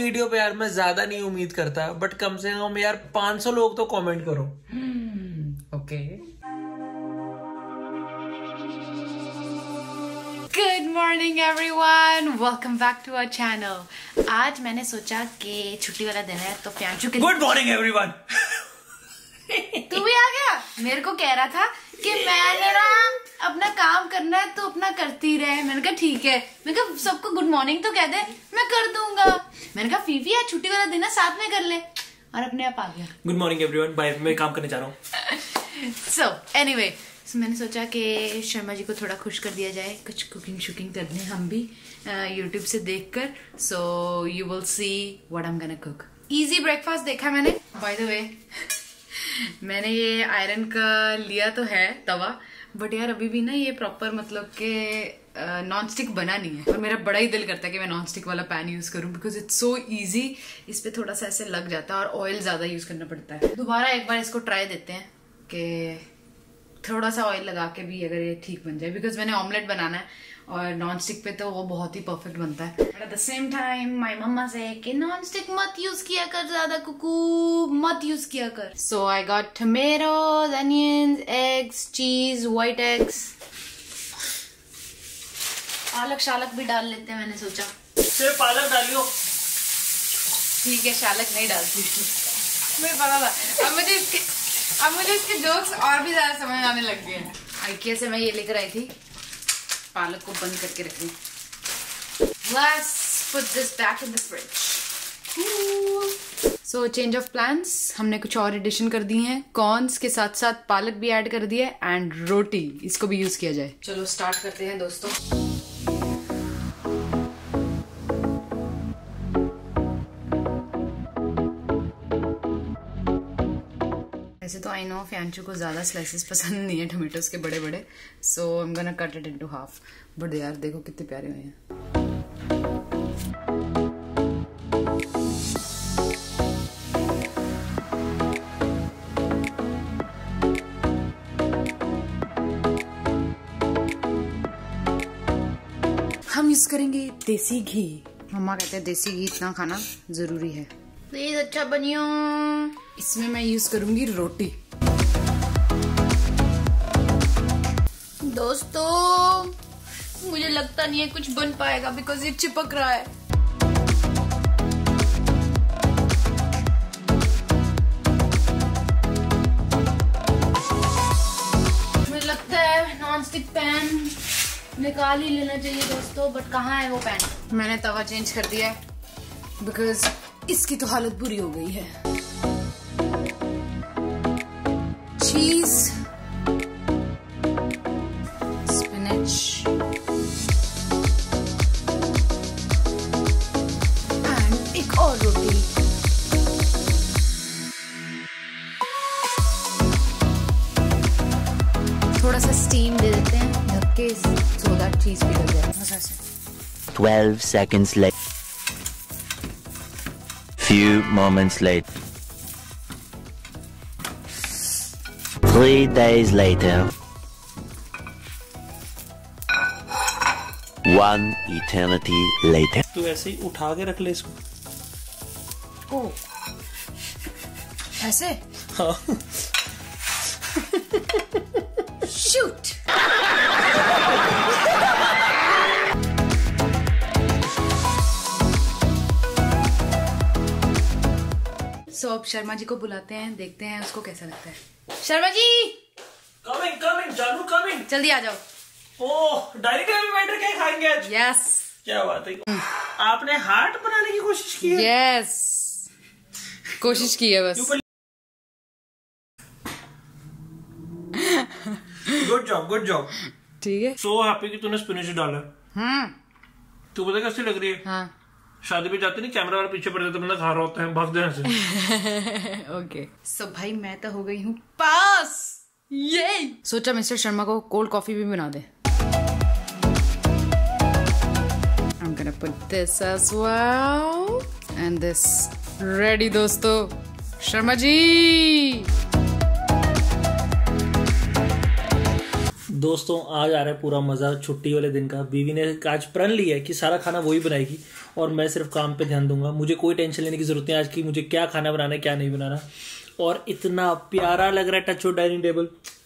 Video पे यार मैं ज्यादा नहीं उम्मीद करता, बट कम से कम यार 500 लोग तो कमेंट करो। Okay. Good morning everyone, welcome back to our channel. आज मैंने सोचा कि छुट्टी वाला दिन है तो प्यांशु के गुड मॉर्निंग एवरीवन। तू भी आ गया। मेरे को कह रहा था कि मैंने ना अपना काम करना है तो अपना करती रहे। मैंने कहा ठीक है, मैंने कहा सबको गुड मॉर्निंग तो कह दे, मैं कर दूंगा। मैंने कहा फीफी आज छुट्टी वाला दिन है साथ में कर ले, और अपने आप आ गया। गुड मॉर्निंग एवरीवन, बाय, मैं काम करने जा रहा हूँ। सो एनीवे, मैंने सोचा कि शर्मा जी को थोड़ा खुश कर दिया जाए, कुछ कुकिंग शुकिंग कर लें हम भी यूट्यूब से देखकर। So you will see what I am gonna cook. Easy breakfast देखा मैंने। बाय द वे मैंने ये आयरन का लिया तो है तवा, बट यार अभी भी ना ये प्रॉपर मतलब के नॉन स्टिक बना नहीं है, और मेरा बड़ा ही दिल करता है कि मैं नॉन स्टिक वाला पैन यूज करूं, बिकॉज इट्स सो इजी। इस पे थोड़ा सा ऐसे लग जाता है और ऑयल ज्यादा यूज करना पड़ता है। दोबारा एक बार इसको ट्राई देते हैं कि थोड़ा सा ऑयल लगा के भी अगर ये ठीक बन जाए, बिकॉज मैंने ऑमलेट बनाना है और नॉन स्टिक पे तो वो बहुत ही परफेक्ट बनता है। But at the same time my mamma से कि नॉन स्टिक मत यूज किया कर, ज्यादा कुकू मत यूज किया कर। So I got tomatoes, onions, eggs, cheese, white eggs, पालक शालक भी डाल लेते हैं। मैंने सोचा सिर्फ पालक डालियो। ठीक है, शालक नहीं डालती, मुझे पता था। अब मुझे इसके जोक्स और भी ज्यादा समझ आने लग गए हैं। आइकिया से मैं ये लेकर आई थी, पालक को बंद करके रख दी। Let's put this back in the fridge. So change of plans, हमने कुछ और एडिशन कर दी हैं। कॉर्न्स के साथ साथ पालक भी ऐड कर दिया है, एंड रोटी, इसको भी यूज किया जाए। चलो स्टार्ट करते हैं दोस्तों। वैसे तो आई नो फ्यांचू को ज्यादा स्लाइसेस पसंद नहीं है टोमेटोज के बड़े बड़े, so I am gonna cut it into half. But यार देखो कितने प्यारे हुए हैं। हम यूज करेंगे देसी घी। मम्मा कहते हैं देसी घी इतना खाना जरूरी है। प्लीज अच्छा बनियो। इसमें मैं यूज करूंगी रोटी। दोस्तों मुझे लगता नहीं है कुछ बन पाएगा, बिकॉज ये चिपक रहा है। मुझे लगता है नॉन स्टिक पैन निकाल ही लेना चाहिए दोस्तों, बट कहाँ है वो पैन। मैंने तवा चेंज कर दिया है, बिकॉज इसकी तो हालत बुरी हो गई है। चीज, स्पिनच एंड एक और रोटी। थोड़ा सा स्टीम दे देते हैं ढक के, सो दैट चीज पिघल जाए। 12 seconds later. Few moments later. 3 days later. 1 eternity later. तू ऐसे ही उठा के रख ले इसको। ओ, ऐसे? हाँ। शूट। सो अब शर्मा जी को बुलाते हैं, देखते हैं उसको कैसा लगता है। शर्मा जी कमिंग कमिंग जानू कमिंग, जल्दी आ जाओ। ओह डायरी टेबल बैठ के खाएंगे आज। यस, क्या बात है। आपने हार्ट बनाने की कोशिश की है? यस, कोशिश की है बस। Good job good job. ठीक है। सो हैप्पी कि तूने स्पिनच डाला। तू पता कैसी लग रही है? हाँ। शादी पे जाते नहीं, कैमरा वाला पीछे पड़ जाता, बंदा खा रहा होता है, भाग देना से। ओके। सो भाई मैं तो हो गई हूँ पास। ये सोचा मिस्टर शर्मा को कोल्ड कॉफी भी बना दे। I'm gonna put this as well and this ready दोस्तों। शर्मा जी दोस्तों आज आ रहा है पूरा मजा छुट्टी वाले दिन का। बीवी ने आज प्रण लिया है कि सारा खाना वही बनाएगी और मैं सिर्फ काम पे ध्यान दूंगा। मुझे कोई टेंशन लेने की जरूरत नहीं आज की मुझे क्या खाना बनाना है क्या नहीं बनाना। और इतना प्यारा लग रहा है touch wood dining table.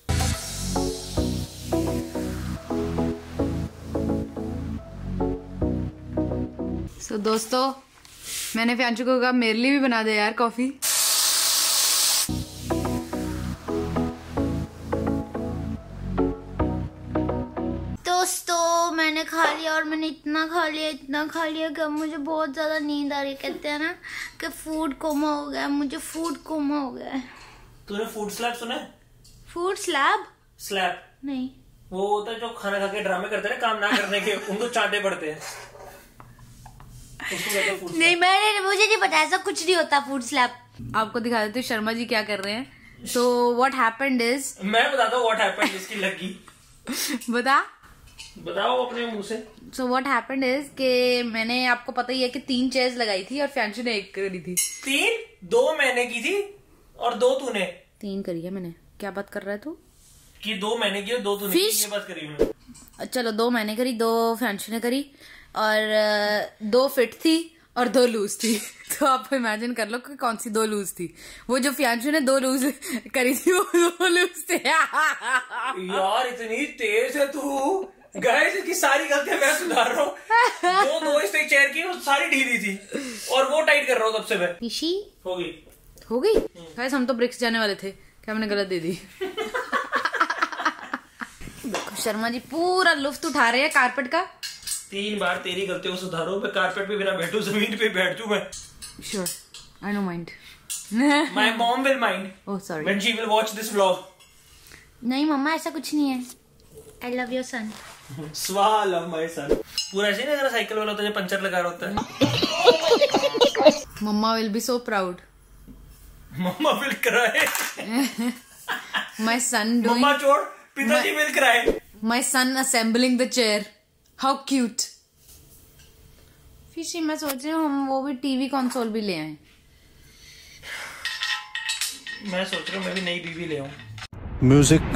So दोस्तों, मैंने फ्यांशु को कहा मेरे लिए भी बना दे यार कॉफी। दोस्तों मैंने खा लिया और मैंने इतना खा लिया कि अब मुझे बहुत ज्यादा नींद आ रही है। कहते हैं ना कि फूड कोमा हो गया, मुझे फूड कोमा हो गया है। तूने फूड स्लैब सुना है? Food slab? स्लैब नहीं, वो होता है जो खाना खा के ड्रामे करते हैं काम ना करने के, उनको चांटे पड़ते हैं। नहीं मुझे नहीं पता, ऐसा कुछ नहीं होता फूड स्लैब। आपको दिखा देते शर्मा जी क्या कर रहे हैं। सो व्हाट हैपेंड इज, मैं बताता हूँ व्हाट हैपेंड। इसकी लगी बताओ अपने मुंह से। सो व्हाट हैपेंड इज कि मैंने, आपको पता ही है कि 3 चेयर्स लगाई थी और फ्यांशु ने 1 करी थी। 2 मैंने की थी और 2 तूने। 3 करी है मैंने। क्या बात कर रहा है तू? कि 2 मैंने की और 2 तूने की, ये बात करी मैंने। चलो 2 मैंने करी, 2 फ्यांशु ने करी और 2 फिट थी और 2 लूज थी। तो आप इमेजिन कर लो कि कौन सी 2 लूज थी। वो जो फ्यांशु ने 2 लूज करी थी वो 2 लूज थे। यार इतनी तेज है तू। गाइस इसकी सारी गलतियां मैं सुधार रहा हूँ। 2 इस चेयर की सारी ढीली थी और वो टाइट कर रहा हूँ तब से मैं। पिशी हो गई। गाइस हम तो ब्रिक्स जाने वाले थे, क्या हमने गलत दे दी। देखो शर्मा जी पूरा लुफ्त उठा रहे हैं कारपेट का। 3 बार तेरी गलतियों को सुधारो, मैं कारपेट पे बिना बैठू जमीन पे बैठ जू मैं। Sure, I no mind. My mom will mind. Oh sorry. When she will watch this vlog. नहीं मम्मा ऐसा कुछ नहीं है। I love your son. स्वा लव माय सन। पूरा ऐसे नहीं, अगर साइकिल वाला होता है पंचर लगा रहा होता है। Mamma will be so proud. Mamma will cry. My son doing. Mamma छोड़, पिताजी will cry. My son assembling the chair. How cute. फिशी मैं सोच रही हूँ हम वो भी टीवी कंसोल भी ले आए। मैं सोच रहा हूँ मैं भी नई बीवी ले आऊं। म्यूजिक।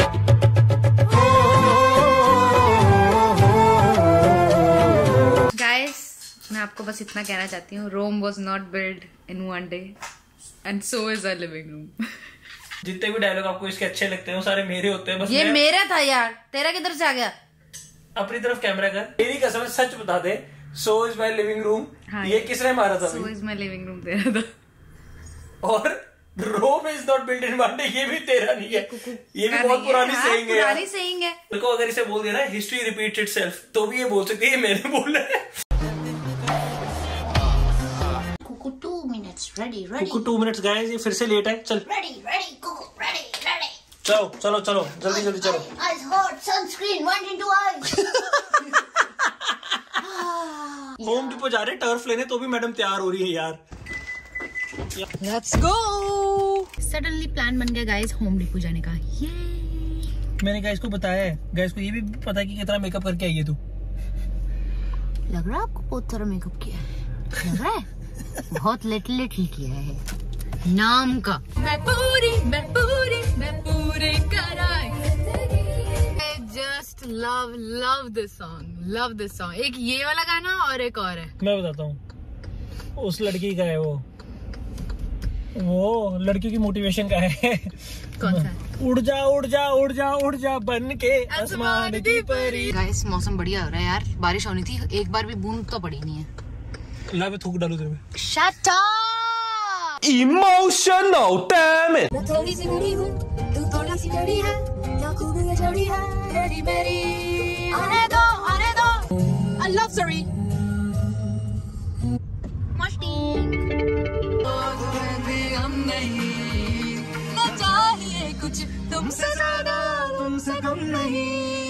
गाइस मैं आपको बस इतना कहना चाहती हूँ, Rome was not build in 1 day and so is a living room. जितने भी डायलॉग आपको इसके अच्छे लगते हैं वो सारे मेरे होते हैं। बस ये मेरा था यार, तेरा किधर से आ गया? अपनी तरफ कैमरा कर। तेरी कसम सच बता दे, so is my living room. हाँ, ये किसने मारा था? So is my living room तेरा था। और Rome is not built in 1 day, ये भी तेरा नहीं है। ये भी बहुत पुरानी सेइंग है। पुरानी सेइंग है। देखो अगर इसे बोल दिया ना हिस्ट्री रिपीट्स इटसेल्फ, तो भी ये बोल सकती है मैंने बोला है। कुकू 2 मिनट्स रेडी रेडी। कुकू 2 मिनट्स गाइस, ये फिर से लेट है। चल रेडी रेडी कुकू रेडी रेडी। चलो चलो चलो जल्दी जल्दी चलो। Eyes hot, sunscreen went into eyes. Home Depot जा रहे टर्फ लेने, तो भी मैडम तैयार हो रही है यार। Let's go. Suddenly प्लान बन गया गाइस होम डिपो जाने का। मैंने गाइस को बताया है, गाइस को ये भी पता है कि कितना मेकअप करके आई है तू। लग रहा है आपको बहुत सारा मेकअप किया है? लग रहा है बहुत लिटिल किया है नाम का। मैं पूरी कराई। Just love this song. एक ये वाला गाना और एक और है, मैं बताता हूँ। उस लड़की का है वो लड़की की मोटिवेशन का है। कौन सा? उड़ जा उड़ जा उड़ जा उड़ जा बन के आसमान की परी। गाइस मौसम बढ़िया हो रहा है यार, बारिश होनी थी, एक बार भी बूंद तो पड़ी नहीं है। ला मैं थूक डालू तेरे में। Shut up! Emotional, damn it! मैं थोड़ी सी बड़ी हूँ, तू थोड़ी सी बड़ी है, ना खूब ये जोड़ी है, तेरी मेरी। आने दो। I love sorry. मस्ती। हम नहीं, ना चाहिए कुछ तुमसे ज्यादा, तुमसे कम नहीं।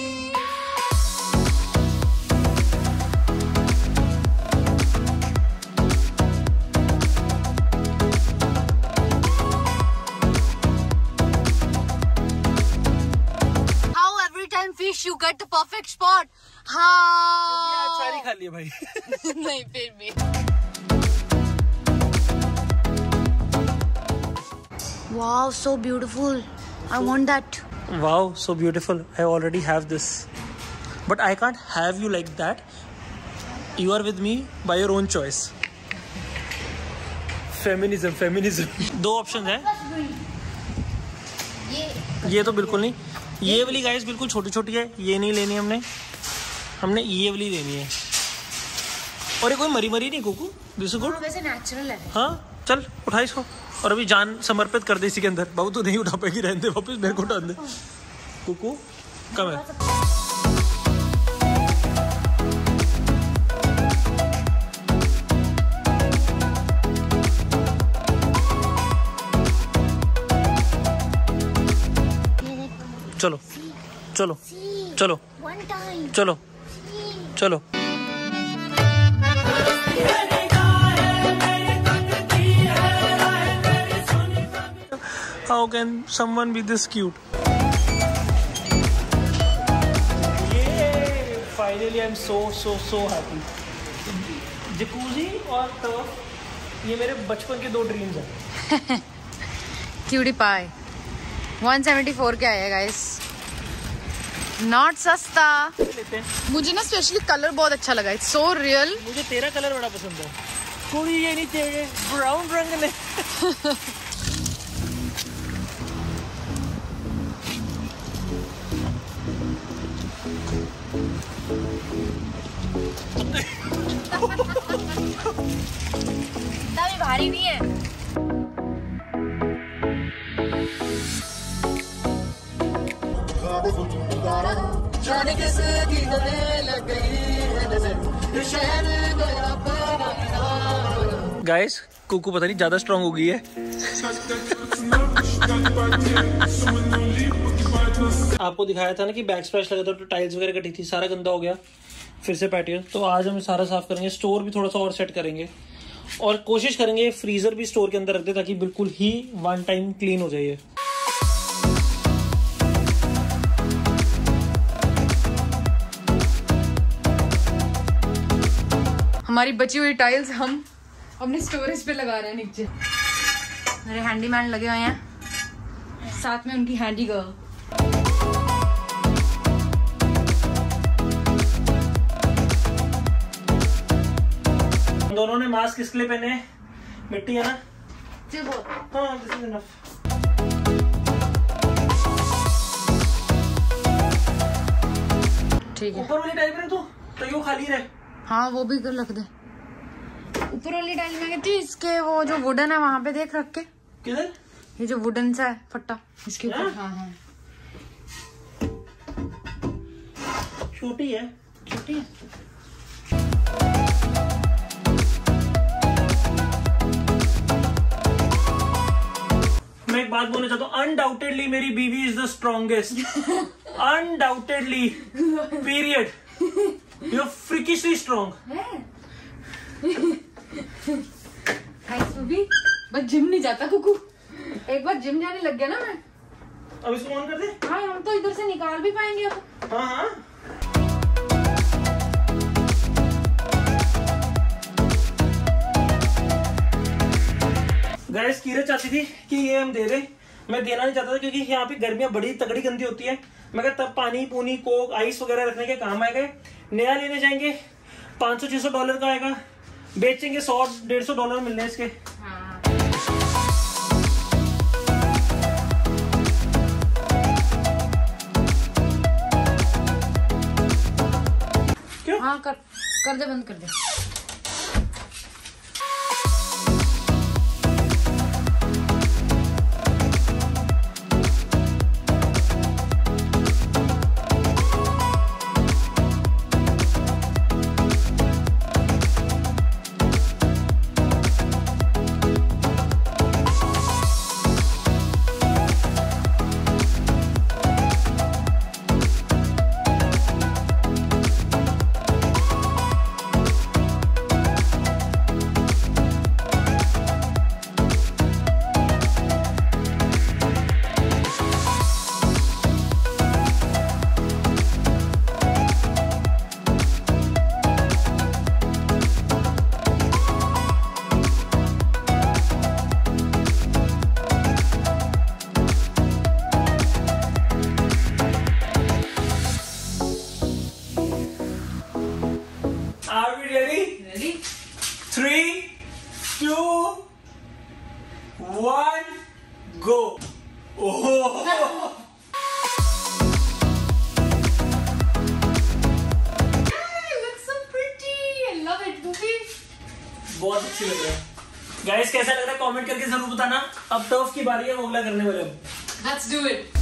Fish, you get the perfect spot. हाँ। सारी खा लिया भाई। नहीं फिर भी। Wow, so beautiful. I want that. Wow, so beautiful. I already have this, but I can't have you like that. You are with me by your own choice. Feminism. 2 option है, ये तो बिल्कुल नहीं, ये वाली गाइस बिल्कुल छोटी छोटी है, ये नहीं लेनी हमने ये वाली लेनी है। और ये कोई मरी नहीं कुकू, दिस इज गुड, वैसे नेचुरल है। हाँ चल उठा इसको, और अभी जान समर्पित कर दे इसी के अंदर। बाबू तो नहीं उठा पाएगी, रहने दे, वापस मेरे को उठा दे। कुकू कम है। चलो चलो चलो चलो चलो। How can someone be this cute? Finally I'm so happy. Jacuzzi और टर्फ, ये मेरे बचपन के 2 ड्रीम्स हैं। क्यूटी पाई 174 के आया गाइस, नॉट सस्ता। मुझे ना स्पेशली कलर बहुत अच्छा लगा, इट्स सो रियल। मुझे तेरा कलर बड़ा पसंद है। कोई ये नहीं चाहिए ब्राउन रंग में। तभी भारी नहीं है। गाइस कुकू पता नहीं ज्यादा स्ट्रांग हो गई है। आपको दिखाया था ना कि बैक स्प्लैश लगा था तो टाइल्स वगैरह कटी थी, सारा गंदा हो गया फिर से पैटियो। तो आज हम सारा साफ करेंगे, स्टोर भी थोड़ा सा और सेट करेंगे, और कोशिश करेंगे फ्रीजर भी स्टोर के अंदर रख दे ताकि बिल्कुल ही 1 टाइम क्लीन हो जाए। हमारी बची हुई टाइल्स हम अपने स्टोरेज पे लगा रहे हैं नीचे। मेरे हैंडीमैन लगे हुए हैं, साथ में उनकी हैंडी गर्ल। दोनों ने मास्क किसके लिए पहने? मिट्टी है ना? हाँ, this is enough. ठीक है। ऊपर वाली टाइल में तो ये खाली रहे। हाँ वो भी कर रख दे। ऊपर वाली टाइल में कहती इसके वो जो वुडन है वहाँ पे देख रख के। किधर? ये जो वुडन सा है फट्टा इसके ऊपर। हाँ हाँ छोटी है, छोटी है। मैं एक बात बोलना चाहता हूँ, अनडाउटेडली मेरी बीवी is the strongest, undoubtedly, period. You are freakishly strong. बस जिम नहीं जाता कुकू, एक बार जिम जाने लग गया ना मैं। अब इसको ऑन कर दे। हाँ हम तो इधर से निकाल भी पाएंगे अब। हाँ हाँ गाइस, कीरत चाहती थी कि ये हम दे दें, मैं देना नहीं चाहता था क्योंकि यहाँ पे गर्मियां बड़ी तगड़ी गंदी होती है। मैं कहता तब पानी पूनी कोक आइस वगैरह रखने के काम आएगा। नया लेने जाएंगे $500-600 का आएगा, बेचेंगे $100-150 मिलने इसके। क्यों? हाँ कर दे, बंद कर दे। 1 go. Oh. Looks so pretty. I love it. बहुत अच्छी लग रहा है गाइस। कैसा लग रहा है कमेंट करके जरूर बताना। अब टर्फ की बारी है, मोगला करने वाले हम। Let's do it.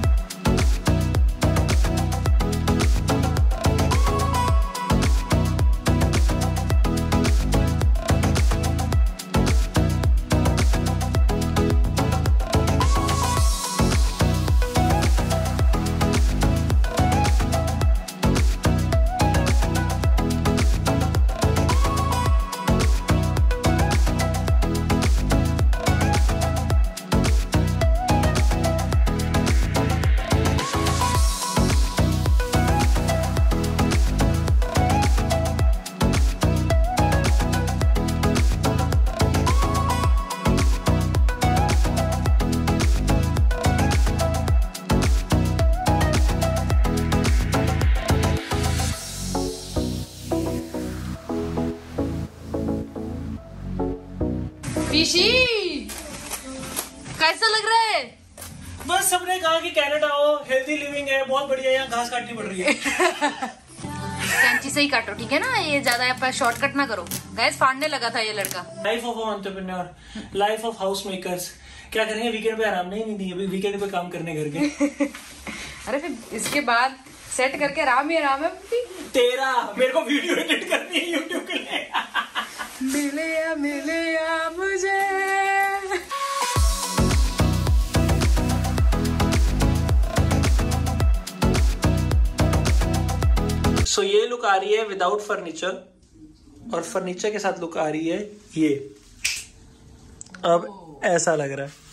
ऋषि कैसा लग रहा है? बस सबने कहा कि कनाडा आओ, हेल्दी लिविंग है, बहुत बढ़िया, यहाँ घास काटनी पड़ रही है। कैंची से ही काटो, ठीक है ना? ये ज्यादा शॉर्टकट ना करो। गैस फाड़ने लगा था ये लड़का। Life of entrepreneur, life of house makers. क्या करेंगे वीकेंड पे? आराम नहीं दी, अभी वीकेंड पे काम करने घर के। अरे फिर इसके बाद सेट करके आराम ही आराम है। तेरा मेरे को वीडियो एडिट करनी है यूट्यूब के लिए। मिले या मुझे। सो ये लुक आ रही है विदाउट फर्नीचर, और फर्नीचर के साथ लुक आ रही है ये। अब ऐसा लग रहा है।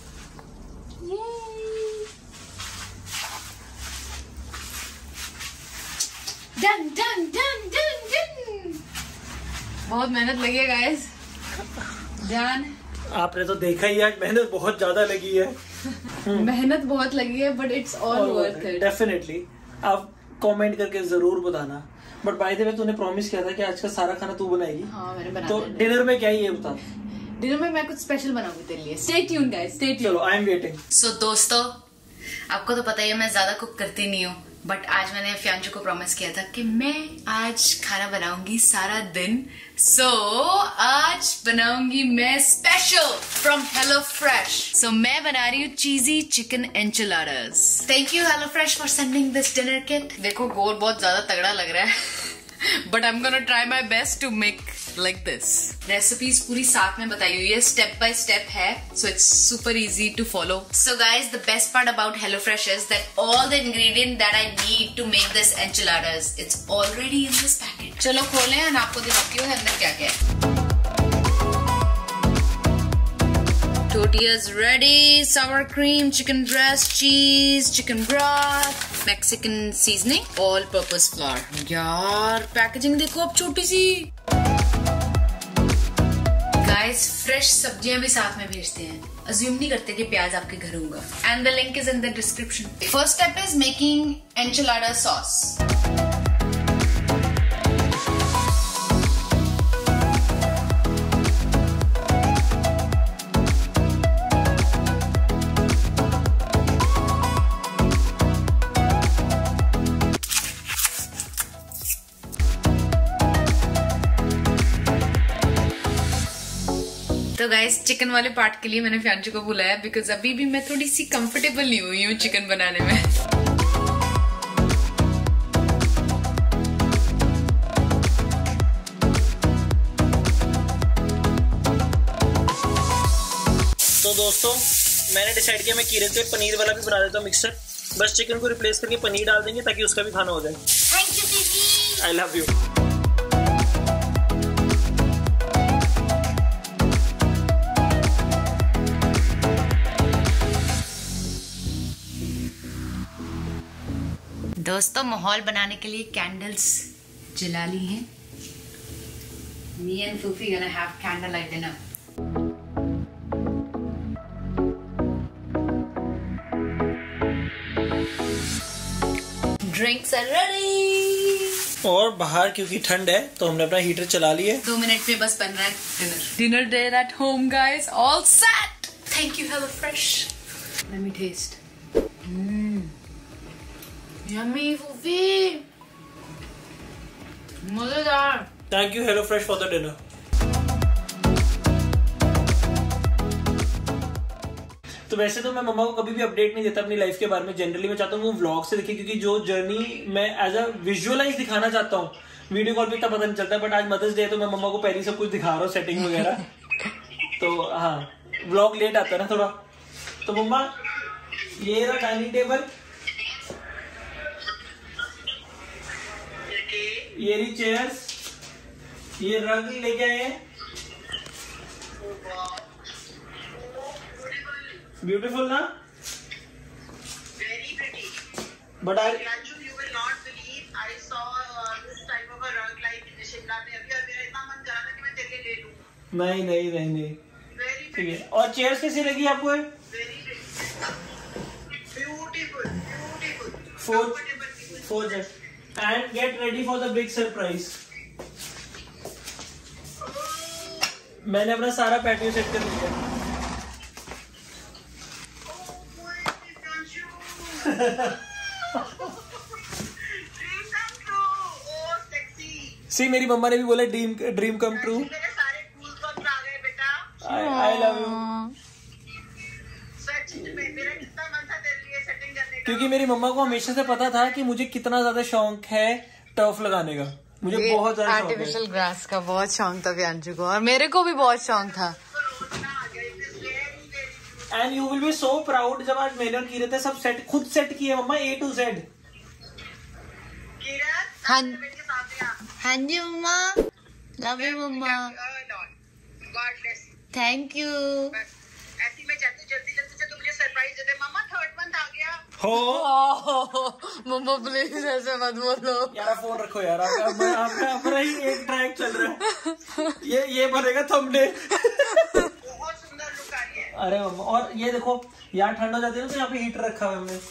Done done done done done. बहुत मेहनत लगी है गाइस। जान आपने तो देखा ही, आज मेहनत बहुत ज्यादा लगी है। मेहनत बहुत लगी है, but it's all worth it. Definitely. आप कमेंट करके जरूर बताना। बट बाय द वे तूने प्रॉमिस किया था कि आज का सारा खाना तू बनाएगी। हाँ मैंने बना तो दिया। डिनर में क्या है ये बता। डिनर में मैं कुछ स्पेशल बनाऊंगी तेरे लिए। Stay tune guys, stay tune. चलो, आई एम वेटिंग। सो दोस्तों, आपको तो पता ही है मैं ज्यादा कुक करती नहीं हूँ, बट आज मैंने फ्यांचू को प्रॉमिस किया था कि मैं आज खाना बनाऊंगी सारा दिन। सो आज बनाऊंगी मैं special from Hello Fresh. So मैं बना रही हूँ cheesy chicken enchiladas. Thank you Hello Fresh for sending this dinner kit. देखो गोल बहुत ज्यादा तगड़ा लग रहा है but I am gonna try my best to make like this. Recipes पूरी साथ में बताई हुई है, स्टेप बाय स्टेप है, so it's super easy to follow. So guys, the best part about HelloFresh is that all the ingredient that I need to make this enchiladas, it's already in this packet. चलो खोलें और आपको दिखाती हूँ अंदर क्या क्या है। Tortillas ready, sour cream, chicken breast, cheese, chicken broth, Mexican seasoning, all-purpose flour. यार पैकेजिंग देखो अब छोटी सी। गाइस फ्रेश सब्जियां भी साथ में भेजते हैं, अज्यूम नहीं करते कि प्याज आपके घर होगा। And the link is in the description. First step is making enchilada sauce. तो गाइस चिकन वाले पार्ट के लिए मैंने फ्यांचू को बुलाया बिकॉज अभी भी मैं थोड़ी सी कंफर्टेबल नहीं हुई हूँ चिकन बनाने में। तो दोस्तों मैंने डिसाइड किया मैं कीरे से पनीर वाला भी बना देता हूँ मिक्सचर। बस चिकन को रिप्लेस करके पनीर डाल देंगे ताकि उसका भी खाना हो जाए। थैंक यू दीदी। I love you. दोस्तों माहौल बनाने के लिए कैंडल्स जला ली हैं। Me and Fufi gonna have candlelight dinner. Drinks are ready. और बाहर क्योंकि ठंड है तो हमने अपना हीटर चला लिया है। 2 मिनट में बस बन रहा है dinner date at home guys, all set. Thank you Hello Fresh. Let me taste. Yummy फूफी, मजेदार। Thank you Hello Fresh for the dinner. तो वैसे तो मैं मम्मा को कभी भी अपडेट नहीं देता अपनी लाइफ के बारे में। जनरली मैं चाहता हूँ वो व्लॉग से देखे, क्योंकि जो जर्नी मैं एज अ विजुअलाइज दिखाना चाहता हूँ वीडियो कॉल पे इतना पता नहीं चलता। बट आज मदर्स डे है तो मैं मम्मा को पहले सब कुछ दिखा रहा हूँ, सेटिंग वगैरह। तो हाँ, व्लॉग लेट आता है ना थोड़ा। तो मम्मा ये रहा डाइनिंग टेबल, ये रही चेयर्स, ये रग लेके आए हैं। ब्यूटीफुल ना? Very pretty. But I Ranju, you will not believe I saw this type of a rug like in Shimla में अभी, और मेरा इतना मन कर रहा था कि मैं तेरे लिए ले लूं। नहीं नहीं नहीं नहीं Very ठीक pretty. है। और चेयर्स कैसी लगी आपको? Very pretty. Beautiful. Beautiful. Four Comfortable. chairs. And get ready for the big surprise. मैंने अपना सारा पैटियो सेट कर लिया। सी मेरी मम्मा ने भी बोला ड्रीम कम ट्रू। मेरे सारे टूल्स बॉक्स आ गए बेटा। आई लव यू। सच में मेरा कितना मन था तेरे लिए सेटिंग करने का। क्योंकि मेरी मम्मा को हमेशा से पता था कि मुझे कितना ज्यादा शौक है टर्फ लगाने का। मुझे बहुत ज्यादा शौक है। आर्टिफिशियल ग्रास का बहुत शौक था प्रियांशु को, और मेरे को भी बहुत शौक था। And you will be so proud जब आज मैंने और कीरत सब सेट खुद सेट किए मम्मा, A to Z। हाँ हाँ जी mamma, love you mamma, thank you. ऐसी मैं चाहती हूँ जल्दी जल्दी से तू मुझे सरप्राइज दे दे। मम्मा 3rd month आ गया। हो मम्मा प्लीज ऐसे मत बोलो यार, फोन रखो यार। आपका अपना ही एक ट्रैक चल रहा है। ये बनेगा थंबनेल। बहुत सुंदर लुक आ रही है। अरे मम्मा, और ये देखो यहाँ ठंड हो जाती है ना तो यहाँ पे हीटर रखा हुआ है हमने।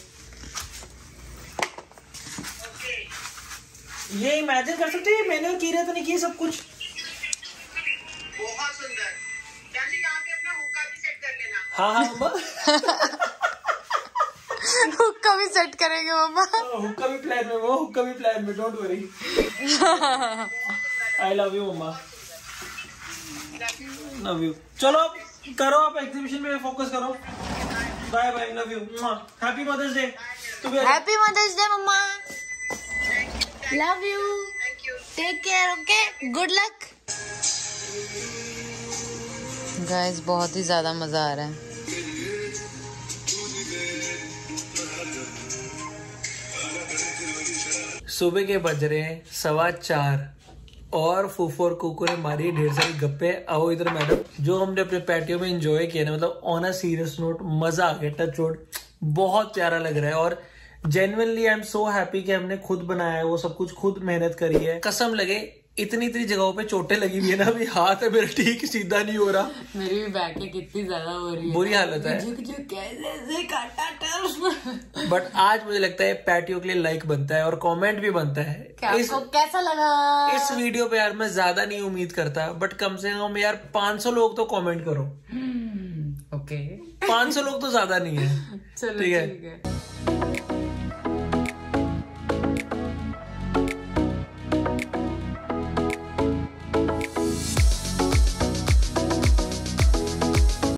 ये इमेजिन कर सकते हैं मैंने और कीरत ने किया सब कुछ। बहुत सुंदर। जानवी यहाँ पे अपना हुक्का भी सेट कर लेना। हाँ हाँ मम्मा, हुक्का भी सेट करेंगे मम्मा। हुक्का भी प्लान में, वो हुक्का भी प्लान में, don't worry. I love you mamma, love you. चलो करो आप एग्जीबिशन में फोकस करो। Bye bye, love you, happy mother's day. Happy mother's day mamma, love you, thank you. Take care, okay, good luck. Guys बहुत ही ज्यादा मजा आ रहा है। सुबह के बज रहे हैं 4:15 और फूफू और कुकू ने मारी ढेर सारी गप्पे। आओ इधर मैडम, जो हमने अपने पैटियो में एंजॉय किया ना, मतलब ऑन अ सीरियस नोट मजा आ गया। टच वुड, बहुत प्यारा लग रहा है। और genuinely I am so happy कि हमने खुद बनाया है, वो सब कुछ खुद मेहनत करी है। कसम लगे इतनी जगहों पे चोटें लगी हुई है ना, अभी हाथ है मेरा ठीक सीधा नहीं हो रहा। मेरी भी बैक में कितनी ज्यादा हो रही है, बुरी हालत है। बट आज मुझे लगता है पैटियो के लिए लाइक बनता है और कमेंट भी बनता है। आपको कैसा लगा इस वीडियो पे? यार मैं ज्यादा नहीं उम्मीद करता, बट कम से कम यार 500 लोग तो कमेंट करो। ओके 500 लोग तो ज्यादा नहीं है। चलो ठीक है। ठीक है।